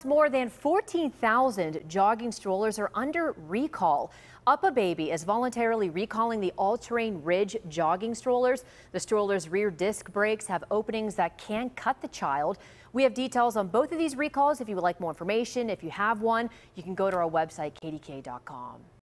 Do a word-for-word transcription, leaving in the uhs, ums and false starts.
More than fourteen thousand jogging strollers are under recall. Up a Baby is voluntarily recalling the all-terrain Ridge jogging strollers. The strollers' rear disc brakes have openings that can cut the child. We have details on both of these recalls. If you would like more information, if you have one, you can go to our website, K D K A dot com.